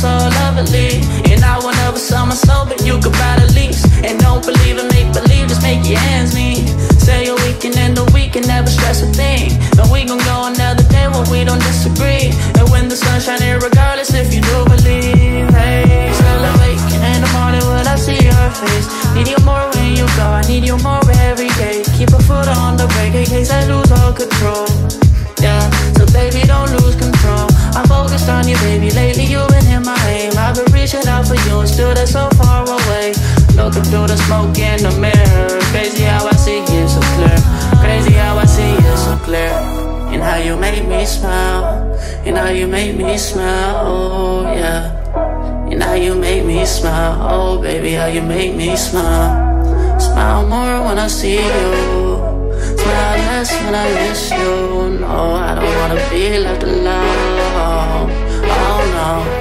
so lovely. And I will never sell my soul, but you could buy the lease. And don't believe in make believe, just make your ends meet. Say a weekend and the weekend, never stress a thing. And we gon' go another day when we don't disagree. And when the sun's shining, regardless if you do believe. Hey, still awake in the morning when I see your face. Need you more when you go, I need you more every day. Keep a foot on the brake in case I lose all control. Yeah, so baby don't lose control. I'm focused on you, baby, lately you've been in my aim. I've been reaching out for you and still that's so far away. Looking through the smoke in the mirror. Crazy how I see you so clear. Crazy how I see you so clear. And how you make me smile. And how you make me smile, oh yeah. And how you make me smile, oh baby, how you make me smile. Smile more when I see you. Smile less when I miss you. No, I don't wanna be left alone. Oh no.